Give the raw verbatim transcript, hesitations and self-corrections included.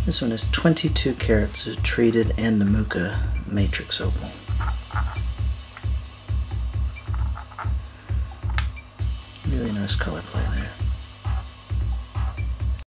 This one is twenty-two carats of treated Andamooka matrix opal. Really nice color play there.